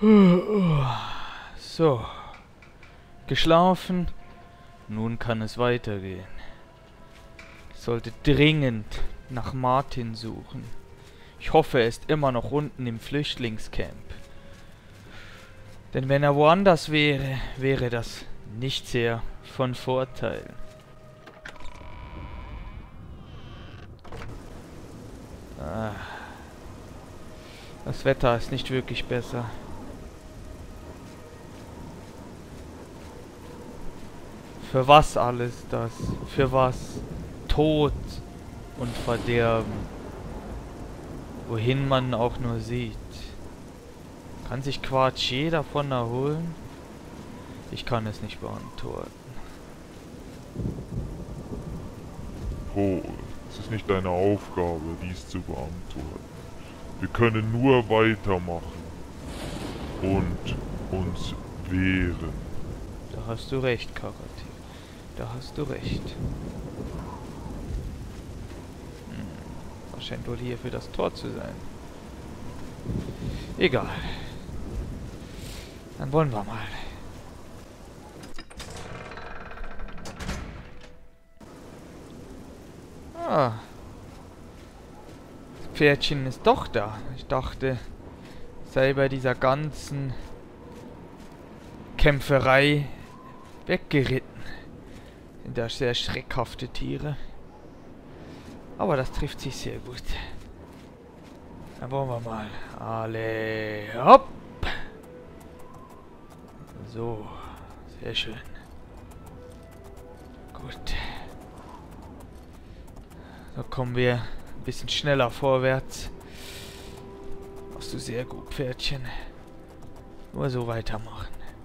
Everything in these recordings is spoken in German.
So. Geschlafen. Nun kann es weitergehen. Ich sollte dringend nach Martin suchen. Ich hoffe, er ist immer noch unten im Flüchtlingscamp. Denn wenn er woanders wäre, wäre das nicht sehr von Vorteil. Das Wetter ist nicht wirklich besser. Für was alles das? Für was? Tod und Verderben. Wohin man auch nur sieht. Kann sich Quartier davon erholen? Ich kann es nicht beantworten. Paul, es ist nicht deine Aufgabe, dies zu beantworten. Wir können nur weitermachen und uns wehren. Da hast du recht, Karate. Da hast du recht. Was scheint wohl hier für das Tor zu sein. Egal. Dann wollen wir mal. Ah. Das Pferdchen ist doch da. Ich dachte, sei bei dieser ganzen Kämpferei weggeritten. Sind da sehr schreckhafte Tiere. Aber das trifft sich sehr gut. Dann wollen wir mal. Alle hopp. So. Sehr schön. Gut. So kommen wir ein bisschen schneller vorwärts. Machst du sehr gut, Pferdchen. Nur so weitermachen.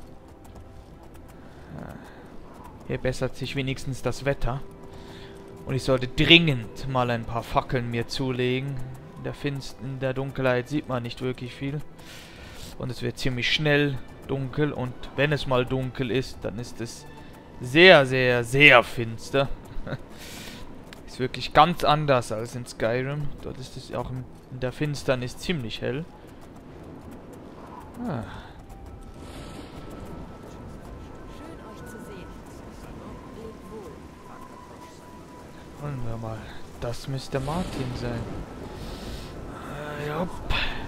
Hier bessert sich wenigstens das Wetter. Und ich sollte dringend mal ein paar Fackeln mir zulegen. In der Dunkelheit sieht man nicht wirklich viel. Und es wird ziemlich schnell dunkel. Und wenn es mal dunkel ist, dann ist es sehr, sehr, sehr finster. Ist wirklich ganz anders als in Skyrim. Dort ist es auch in der Finsternis ziemlich hell. Ah. Wollen wir mal. Das müsste Martin sein. Jupp.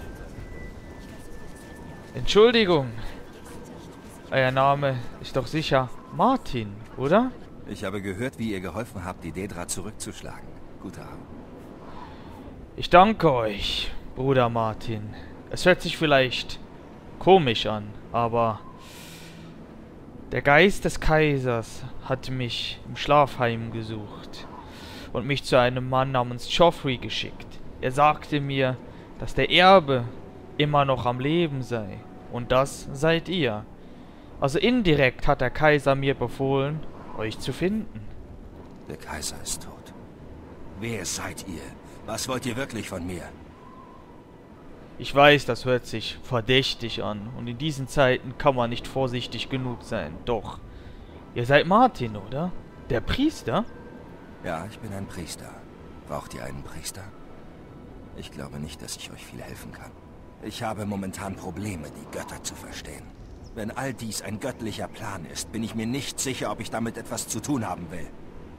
Entschuldigung. Euer Name ist doch sicher Martin, oder? Ich habe gehört, wie ihr geholfen habt, die Daedra zurückzuschlagen. Guter Abend. Ich danke euch, Bruder Martin. Es hört sich vielleicht komisch an, aber der Geist des Kaisers hat mich im Schlaf heimgesucht und mich zu einem Mann namens Joffrey geschickt. Er sagte mir, dass der Erbe immer noch am Leben sei. Und das seid ihr. Also indirekt hat der Kaiser mir befohlen, euch zu finden. Der Kaiser ist tot. Wer seid ihr? Was wollt ihr wirklich von mir? Ich weiß, das hört sich verdächtig an. Und in diesen Zeiten kann man nicht vorsichtig genug sein. Doch, ihr seid Martin, oder? Der Priester? Ja, ich bin ein Priester. Braucht ihr einen Priester? Ich glaube nicht, dass ich euch viel helfen kann. Ich habe momentan Probleme, die Götter zu verstehen. Wenn all dies ein göttlicher Plan ist, bin ich mir nicht sicher, ob ich damit etwas zu tun haben will.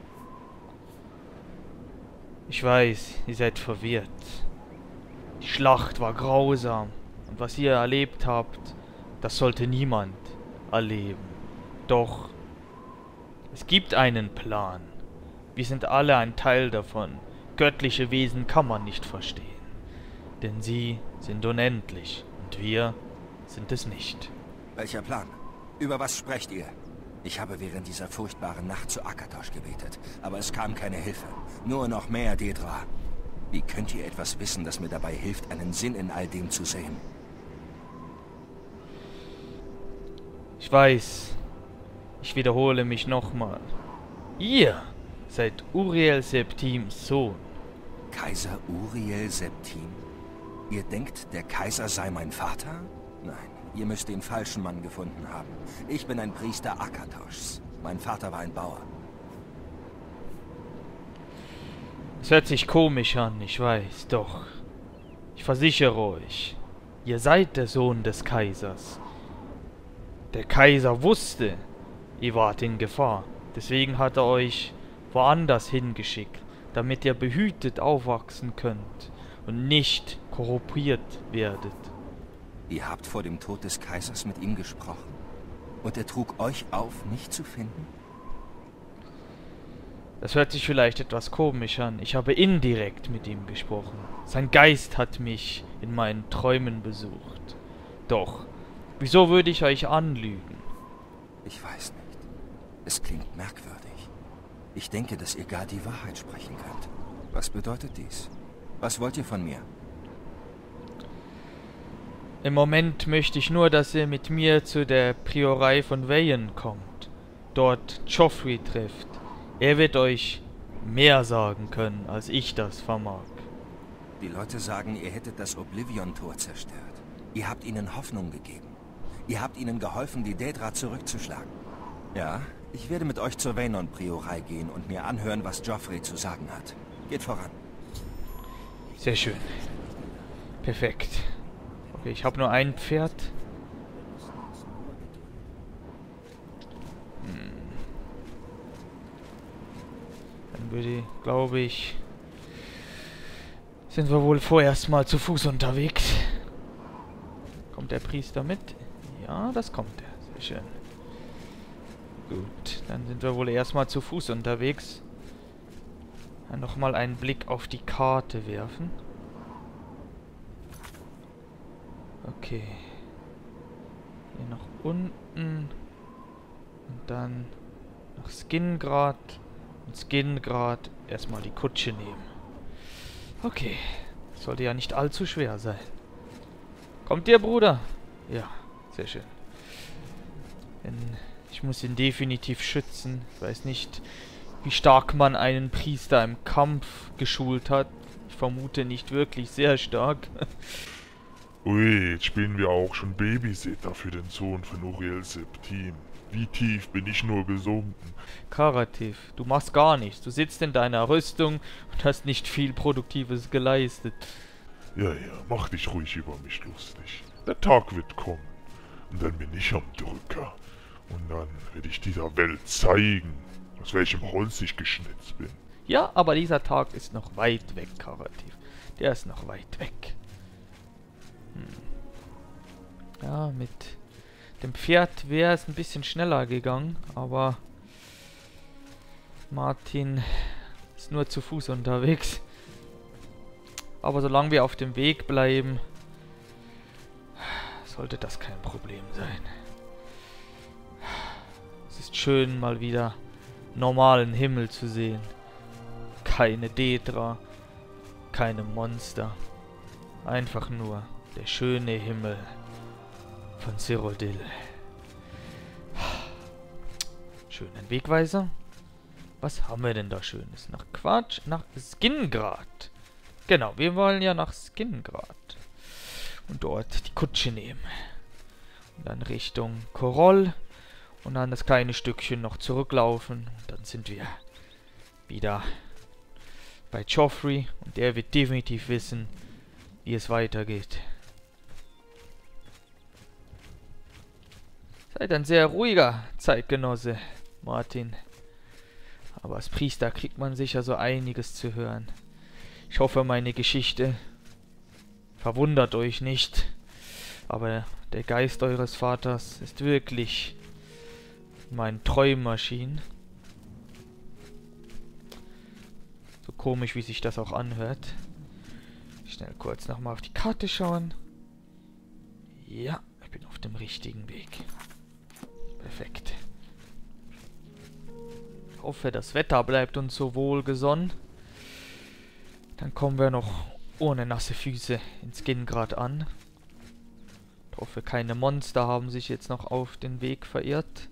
Ich weiß, ihr seid verwirrt. Die Schlacht war grausam. Und was ihr erlebt habt, das sollte niemand erleben. Doch, es gibt einen Plan. Wir sind alle ein Teil davon. Göttliche Wesen kann man nicht verstehen. Denn sie sind unendlich. Und wir sind es nicht. Welcher Plan? Über was sprecht ihr? Ich habe während dieser furchtbaren Nacht zu Akatosh gebetet, aber es kam keine Hilfe. Nur noch mehr Daedra. Wie könnt ihr etwas wissen, das mir dabei hilft, einen Sinn in all dem zu sehen? Ich weiß. Ich wiederhole mich nochmal. Ihr seid Uriel Septims Sohn. Kaiser Uriel Septim? Ihr denkt, der Kaiser sei mein Vater? Nein, ihr müsst den falschen Mann gefunden haben. Ich bin ein Priester Akatoshs. Mein Vater war ein Bauer. Es hört sich komisch an, ich weiß, doch. Ich versichere euch, Ihr seid der Sohn des Kaisers. Der Kaiser wusste, ihr wart in Gefahr. Deswegen hat er euch woanders hingeschickt, damit ihr behütet aufwachsen könnt und nicht korrumpiert werdet. Ihr habt vor dem Tod des Kaisers mit ihm gesprochen. Und er trug euch auf, mich zu finden? Das hört sich vielleicht etwas komisch an. Ich habe indirekt mit ihm gesprochen. Sein Geist hat mich in meinen Träumen besucht. Doch, wieso würde ich euch anlügen? Ich weiß nicht. Es klingt merkwürdig. Ich denke, dass ihr gar die Wahrheit sprechen könnt. Was bedeutet dies? Was wollt ihr von mir? Im Moment möchte ich nur, dass ihr mit mir zu der Priorei von Veyen kommt. Dort Joffrey trifft. Er wird euch mehr sagen können, als ich das vermag. Die Leute sagen, ihr hättet das Oblivion-Tor zerstört. Ihr habt ihnen Hoffnung gegeben. Ihr habt ihnen geholfen, die Daedra zurückzuschlagen. Ja, ich werde mit euch zur Vaynor-Priorei gehen und mir anhören, was Joffrey zu sagen hat. Geht voran. Sehr schön. Perfekt. Okay, ich habe nur ein Pferd. Dann würde, glaube ich, sind wir wohl vorerst mal zu Fuß unterwegs. Kommt der Priester mit? Ja, das kommt er. Sehr schön. Gut, dann sind wir wohl erstmal zu Fuß unterwegs. Dann nochmal einen Blick auf die Karte werfen. Okay. Hier nach unten. Und dann nach Skingrad. Und Skingrad erstmal die Kutsche nehmen. Okay. Sollte ja nicht allzu schwer sein. Kommt ihr, Bruder? Ja, sehr schön. Denn ich muss ihn definitiv schützen. Ich weiß nicht, wie stark man einen Priester im Kampf geschult hat. Ich vermute nicht wirklich sehr stark. Ui, jetzt spielen wir auch schon Babysitter für den Sohn von Uriel Septim. Wie tief bin ich nur gesunken? Karativ, du machst gar nichts. Du sitzt in deiner Rüstung und hast nicht viel Produktives geleistet. Ja, mach dich ruhig über mich lustig. Der Tag wird kommen. Und dann bin ich am Drücker. Und dann werde ich dieser Welt zeigen, aus welchem Holz ich geschnitzt bin. Ja, aber dieser Tag ist noch weit weg, Karativ. Der ist noch weit weg. Ja, mit dem Pferd wäre es ein bisschen schneller gegangen, aber Martin ist nur zu Fuß unterwegs. Aber solange wir auf dem Weg bleiben, sollte das kein Problem sein. Es ist schön, mal wieder normalen Himmel zu sehen. Keine Daedra, keine Monster. Einfach nur der schöne Himmel von Cyrodiil. Schön, ein Wegweiser. Was haben wir denn da Schönes? Nach Quatsch, nach Skingrad. Genau, wir wollen ja nach Skingrad. Und dort die Kutsche nehmen. Und dann Richtung Koroll. Und dann das kleine Stückchen noch zurücklaufen. Und dann sind wir wieder bei Joffrey. Und der wird definitiv wissen, wie es weitergeht. Seid ein sehr ruhiger Zeitgenosse, Martin. Aber als Priester kriegt man sicher so einiges zu hören. Ich hoffe, meine Geschichte verwundert euch nicht. Aber der Geist eures Vaters ist wirklich mein Träummaschine. So komisch, wie sich das auch anhört. Schnell kurz nochmal auf die Karte schauen. Ja, ich bin auf dem richtigen Weg. Perfekt. Ich hoffe, das Wetter bleibt uns so wohlgesonnen. Dann kommen wir noch ohne nasse Füße ins Skingrad an. Ich hoffe, keine Monster haben sich jetzt noch auf den Weg verirrt.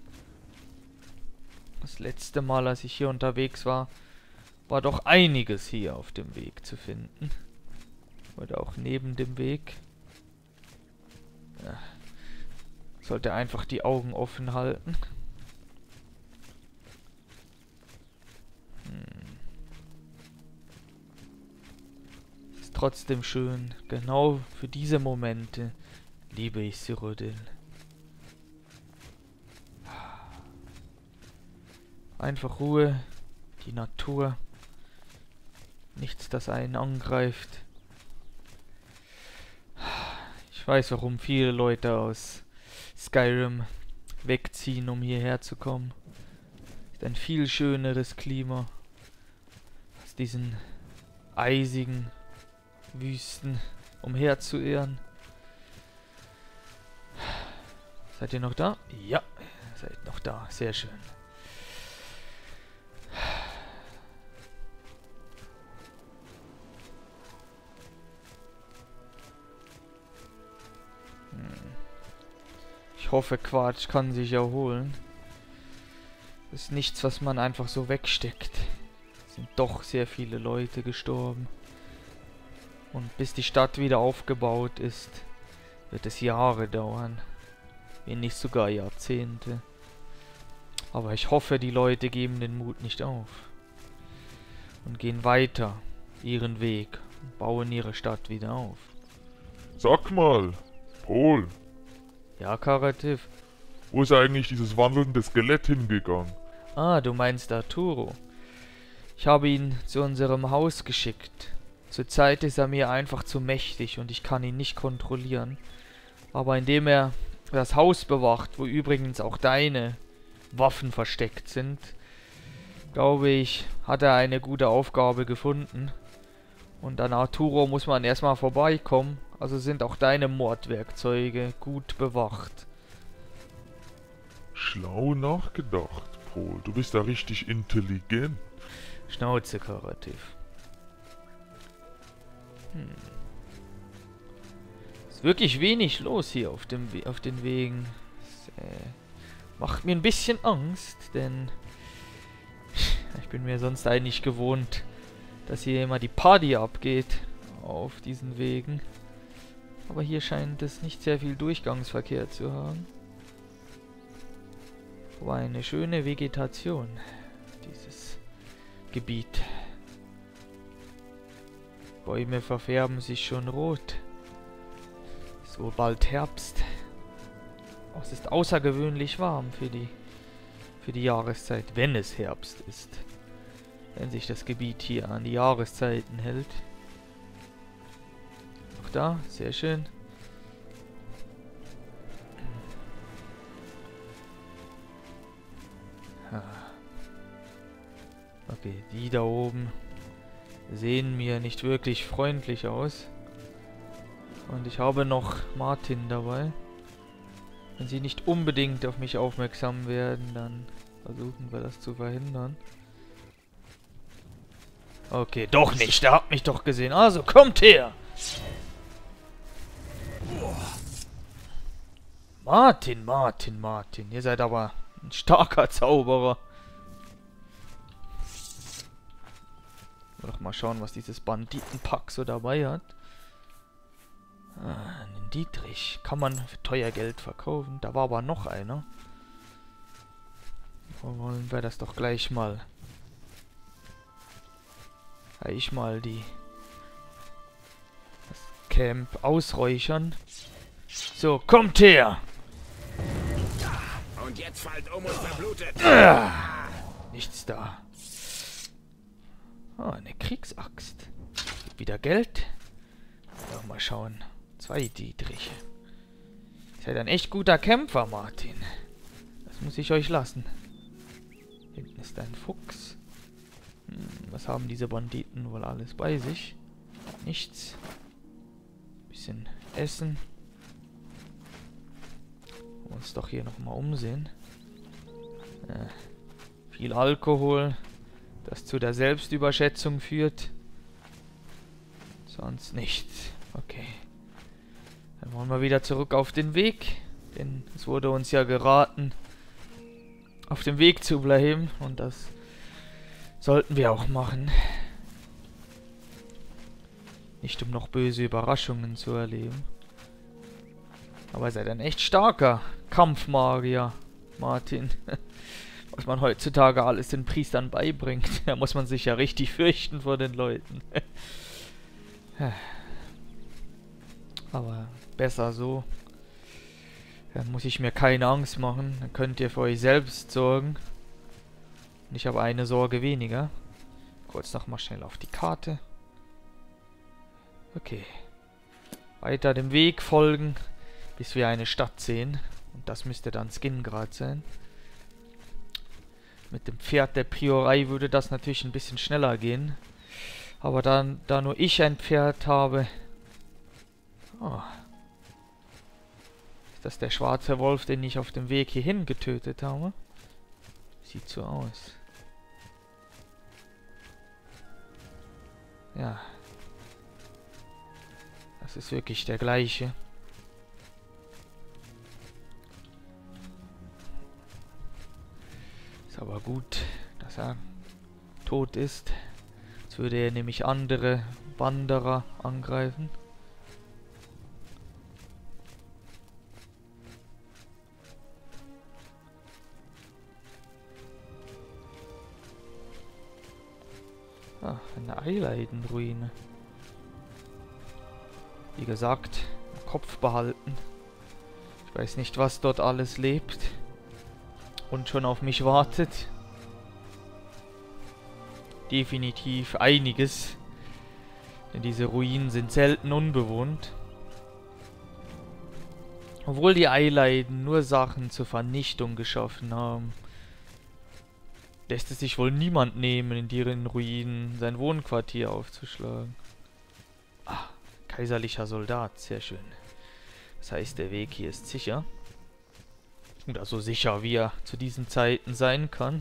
Das letzte Mal, als ich hier unterwegs war, war doch einiges hier auf dem Weg zu finden. Oder auch neben dem Weg. Ja. Sollte einfach die Augen offen halten. trotzdem schön. Genau für diese Momente liebe ich Cyrodiil. Einfach Ruhe, die Natur, nichts, das einen angreift. Ich weiß, warum viele Leute aus Skyrim wegziehen, um hierher zu kommen. Ist ein viel schöneres Klima als diesen eisigen Wüsten umherzuirren. Seid ihr noch da? Ja, seid noch da. Sehr schön. Ich hoffe, Quatsch kann sich erholen. Das ist nichts, was man einfach so wegsteckt. Es sind doch sehr viele Leute gestorben. Und bis die Stadt wieder aufgebaut ist, wird es Jahre dauern. Wenn nicht sogar Jahrzehnte. Aber ich hoffe, die Leute geben den Mut nicht auf. Und gehen weiter ihren Weg und bauen ihre Stadt wieder auf. Sag mal, Paul, Ja, Karativ. wo ist eigentlich dieses wandelnde Skelett hingegangen? Ah, du meinst Arturo. Ich habe ihn zu unserem Haus geschickt. Zurzeit ist er mir einfach zu mächtig und ich kann ihn nicht kontrollieren. Aber indem er das Haus bewacht, wo übrigens auch deine Waffen versteckt sind, glaube ich, hat er eine gute Aufgabe gefunden. Und an Arturo muss man erstmal vorbeikommen, also sind auch deine Mordwerkzeuge gut bewacht. Schlau nachgedacht, Paul. Du bist da richtig intelligent. Schnauze, Karativ. Ist wirklich wenig los hier auf den Wegen. Das, macht mir ein bisschen Angst, denn ich bin mir sonst eigentlich gewohnt, dass hier immer die Party abgeht auf diesen Wegen. Aber hier scheint es nicht sehr viel Durchgangsverkehr zu haben. Aber eine schöne Vegetation, dieses Gebiet. Bäume verfärben sich schon rot. Es ist wohl bald Herbst. Oh, es ist außergewöhnlich warm für die Jahreszeit, wenn es Herbst ist. Wenn sich das Gebiet hier an die Jahreszeiten hält. Auch da, sehr schön. Okay, die da oben sehen mir nicht wirklich freundlich aus. Und ich habe noch Martin dabei. Wenn sie nicht unbedingt auf mich aufmerksam werden, dann versuchen wir das zu verhindern. Okay, doch nicht. Der hat mich doch gesehen. Also, kommt her! Martin, Martin, Martin. Ihr seid aber ein starker Zauberer. Doch mal schauen, was dieses Banditenpack so dabei hat. Ah, einen Dietrich. Kann man für teuer Geld verkaufen. Da war aber noch einer. Wollen wir das doch gleich mal... das Camp ausräuchern. So, kommt her! Und jetzt fallt um und verblutet. Nichts da. Oh, eine Kriegsaxt. Gibt wieder Geld. Ja, mal schauen. 2 Dietriche. Ist halt ein echt guter Kämpfer, Martin. Das muss ich euch lassen. Hinten ist ein Fuchs. Was haben diese Banditen wohl alles bei sich? Nichts. Bisschen Essen. Uns doch hier nochmal umsehen. Viel Alkohol, das zu der Selbstüberschätzung führt. Sonst nichts. Okay. Dann wollen wir wieder zurück auf den Weg. Denn es wurde uns ja geraten, auf dem Weg zu bleiben. Und das sollten wir auch machen. Nicht um noch böse Überraschungen zu erleben. Aber ihr seid ein echt starker Kampfmagier, Martin. Was man heutzutage alles den Priestern beibringt. Da muss man sich ja richtig fürchten vor den Leuten. Aber besser so. Dann muss ich mir keine Angst machen. Dann könnt ihr für euch selbst sorgen. Und ich habe eine Sorge weniger. Kurz nochmal schnell auf die Karte. Okay. Weiter dem Weg folgen, bis wir eine Stadt sehen. Und das müsste dann Skingrad sein. Mit dem Pferd der Priorei würde das natürlich ein bisschen schneller gehen. Aber dann, da nur ich ein Pferd habe... Oh. Ist das der schwarze Wolf, den ich auf dem Weg hierhin getötet habe? Sieht so aus. Ja. Das ist wirklich der gleiche. Ist aber gut, dass er tot ist. Jetzt würde er nämlich andere Wanderer angreifen. Ah, eine Eileidenruine. Wie gesagt, im Kopf behalten. Ich weiß nicht, was dort alles lebt und schon auf mich wartet. Definitiv einiges, denn diese Ruinen sind selten unbewohnt. Obwohl die Eileiden nur Sachen zur Vernichtung geschaffen haben, lässt es sich wohl niemand nehmen, in deren Ruinen sein Wohnquartier aufzuschlagen. Ah, kaiserlicher Soldat, sehr schön. Das heißt, der Weg hier ist sicher. Oder so sicher, wie er zu diesen Zeiten sein kann.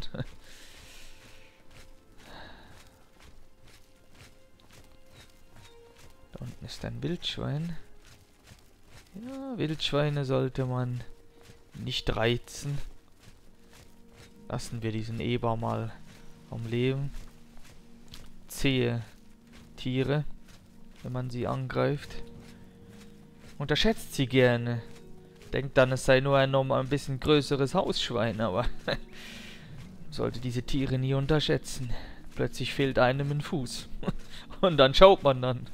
Da unten ist ein Wildschwein. Ja, Wildschweine sollte man nicht reizen. Lassen wir diesen Eber mal am Leben. Zähe Tiere, wenn man sie angreift. Unterschätzt sie gerne. Denkt dann, es sei nur ein bisschen größeres Hausschwein, aber sollte diese Tiere nie unterschätzen. Plötzlich fehlt einem ein Fuß. Und dann schaut man dann.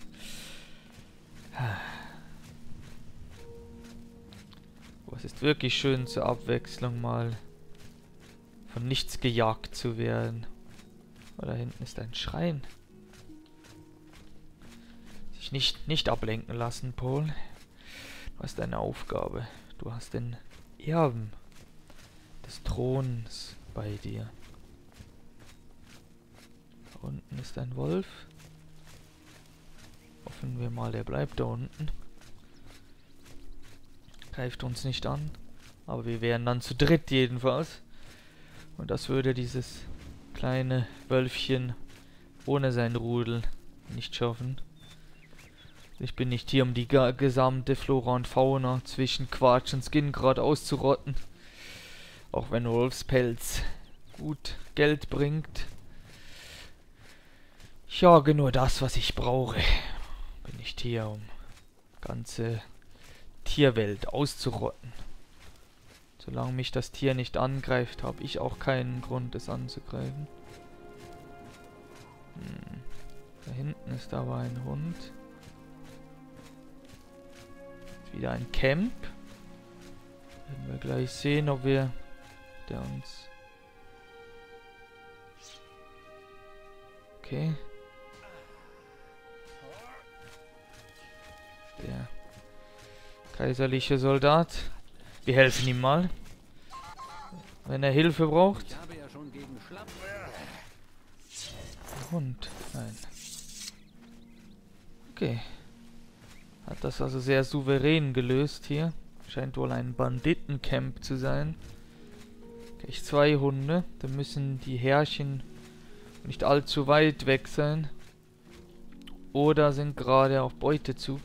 Oh, es ist wirklich schön zur Abwechslung mal von nichts gejagt zu werden. Oh, da hinten ist ein Schrein. Sich nicht ablenken lassen, Paul. Du hast eine Aufgabe. Du hast den Erben des Throns bei dir. Da unten ist ein Wolf. Hoffen wir mal, der bleibt da unten. Greift uns nicht an. Aber wir wären dann zu dritt jedenfalls. Und das würde dieses kleine Wölfchen ohne sein Rudel nicht schaffen. Ich bin nicht hier, um die gesamte Flora und Fauna zwischen Quatsch und Skingrad auszurotten. Auch wenn Wolfspelz gut Geld bringt. Ich jage nur das, was ich brauche. Bin nicht hier, um ganze Tierwelt auszurotten. Solange mich das Tier nicht angreift, habe ich auch keinen Grund, es anzugreifen. Da hinten ist aber ein Hund. Wieder ein Camp. Werden wir gleich sehen, ob wir der uns... Okay. Der kaiserliche Soldat. Wir helfen ihm mal. Wenn er Hilfe braucht. Hund. Nein. Okay. Hat das also sehr souverän gelöst hier. Scheint wohl ein Banditencamp zu sein. Gleich 2 Hunde. Dann müssen die Herrchen nicht allzu weit weg sein. Oder sind gerade auf Beutezug.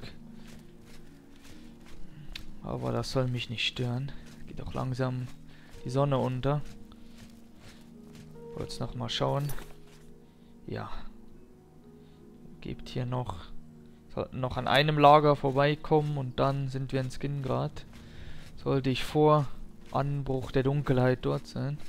Aber das soll mich nicht stören. Geht auch langsam die Sonne unter. Wollte noch mal schauen. Ja. Gibt hier noch... Sollten noch an einem Lager vorbeikommen und dann sind wir in Skingrad. Sollte ich vor Anbruch der Dunkelheit dort sein.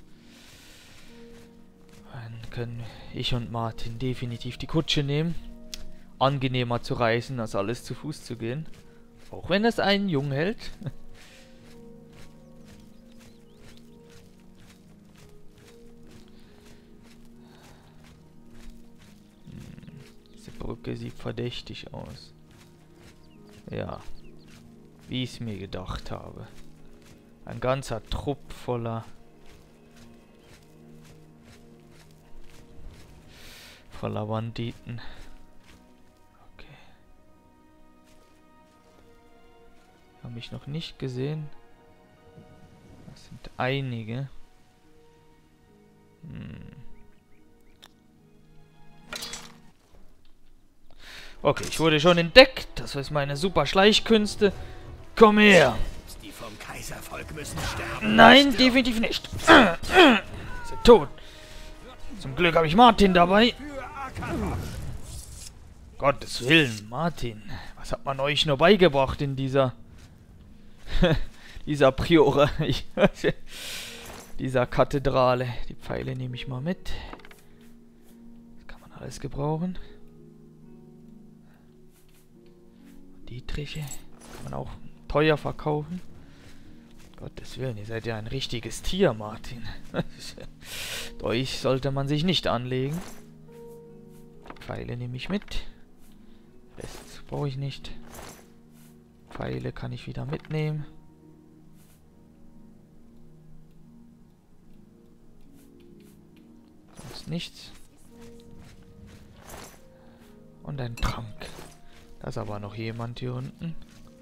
Dann können ich und Martin definitiv die Kutsche nehmen. angenehmer zu reisen, als alles zu Fuß zu gehen. Auch wenn es einen jung hält. Diese Brücke sieht verdächtig aus. Ja, wie ich es mir gedacht habe. Ein ganzer Trupp voller Banditen. Okay. Habe ich noch nicht gesehen. Das sind einige. Okay, ich wurde schon entdeckt. Das ist meine super Schleichkünste. Komm her. Die vom Kaiservolk müssen sterben. Nein, definitiv nicht. Sind tot. Zum Glück habe ich Martin dabei. Gottes Willen, Martin. Was hat man euch nur beigebracht in dieser... dieser Priore. Dieser Kathedrale. Die Pfeile nehme ich mal mit. Das kann man alles gebrauchen. Dietriche. Kann man auch teuer verkaufen. Gottes Willen, ihr seid ja ein richtiges Tier, Martin. Euch sollte man sich nicht anlegen. Pfeile nehme ich mit. Rest brauche ich nicht. Pfeile kann ich wieder mitnehmen. Sonst nichts. Und ein Trank. Da ist aber noch jemand hier unten.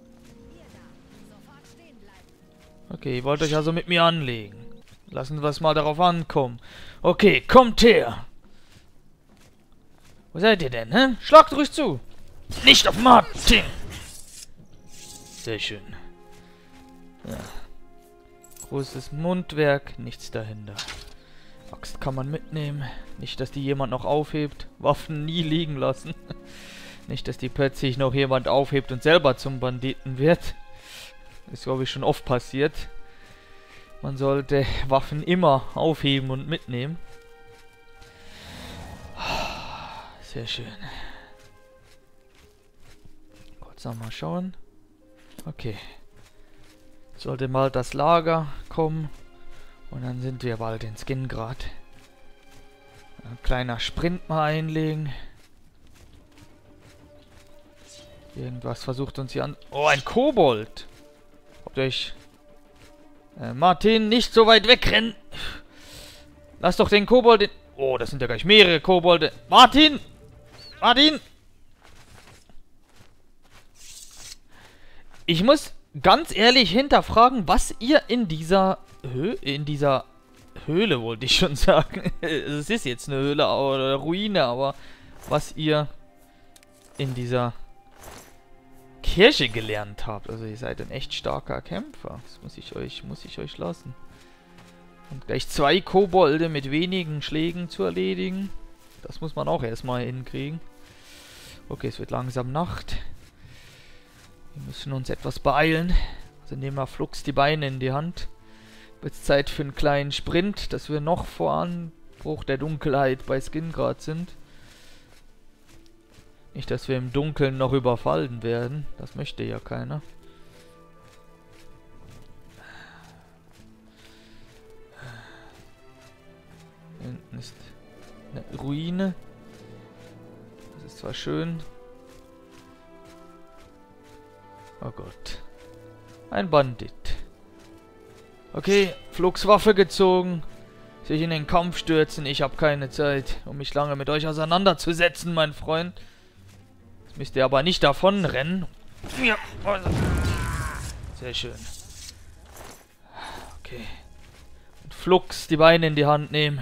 Okay, ihr wollt euch also mit mir anlegen. Lassen wir es mal darauf ankommen. Okay, kommt her. Wo seid ihr denn, hä? Schlagt ruhig zu. Nicht auf Martin. Sehr schön. Ja. Großes Mundwerk, nichts dahinter. Axt kann man mitnehmen. Nicht, dass die jemand noch aufhebt. Waffen nie liegen lassen. Nicht, dass die plötzlich noch jemand aufhebt und selber zum Banditen wird. Ist, glaube ich, schon oft passiert. Man sollte Waffen immer aufheben und mitnehmen. Sehr schön. Kurz nochmal schauen. Okay. Sollte mal das Lager kommen. Und dann sind wir bald in Skingrad. Ein kleiner Sprint mal einlegen. Irgendwas versucht uns hier an... Oh, ein Kobold! Habt ihr euch... Martin, nicht so weit wegrennen! Lass doch den Kobold... in... Oh, das sind ja gleich mehrere Kobolde. Martin! Martin! Ich muss ganz ehrlich hinterfragen, was ihr in dieser Höhle, wollte ich schon sagen. Es ist jetzt eine Höhle oder Ruine, aber was ihr in dieser Kirche gelernt habt. Also ihr seid ein echt starker Kämpfer. Das muss ich euch lassen. Und gleich 2 Kobolde mit wenigen Schlägen zu erledigen. Das muss man auch erstmal hinkriegen. Okay, es wird langsam Nacht. Wir müssen uns etwas beeilen. Also nehmen wir flugs die Beine in die Hand. Wird es Zeit für einen kleinen Sprint, dass wir noch vor Anbruch der Dunkelheit bei Skingrad sind. Nicht, dass wir im Dunkeln noch überfallen werden. Das möchte ja keiner. Hinten ist eine Ruine. Das ist zwar schön. Oh Gott. Ein Bandit. Okay, Flugswaffe gezogen. Sich in den Kampf stürzen. Ich habe keine Zeit, um mich lange mit euch auseinanderzusetzen, mein Freund. Jetzt müsst ihr aber nicht davon rennen. Ja. Sehr schön. Okay. Und flugs die Beine in die Hand nehmen.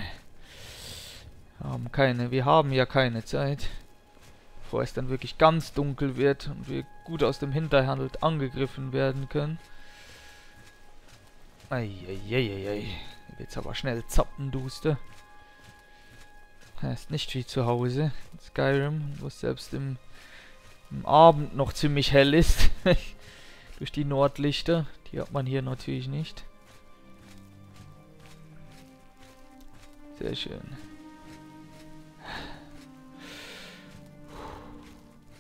Wir haben ja keine Zeit. Bevor es dann wirklich ganz dunkel wird und wir gut aus dem Hinterhalt angegriffen werden können. Eieieiei. Wird's aber schnell zappenduster. Ist nicht wie zu Hause in Skyrim, wo es selbst im Abend noch ziemlich hell ist. Durch die Nordlichter. Die hat man hier natürlich nicht. Sehr schön.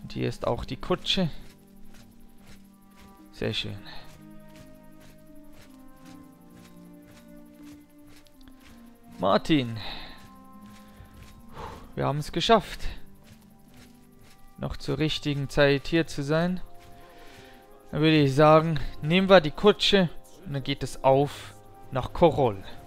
Und hier ist auch die Kutsche. Sehr schön. Martin. Wir haben es geschafft. Noch zur richtigen Zeit hier zu sein. Dann würde ich sagen, nehmen wir die Kutsche und dann geht es auf nach Koroll.